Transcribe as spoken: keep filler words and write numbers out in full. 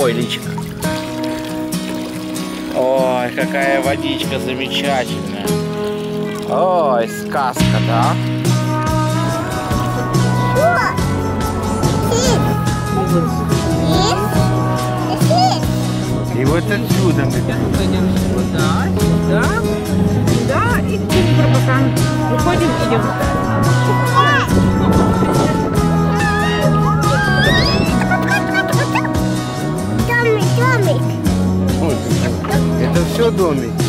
Ой, личико. Ой, какая водичка замечательная. Ой, сказка, да? И вот отсюда мы пойдем сюда, сюда, сюда и через Барбакан. Выходим, идем. домик, домик. Это все домик.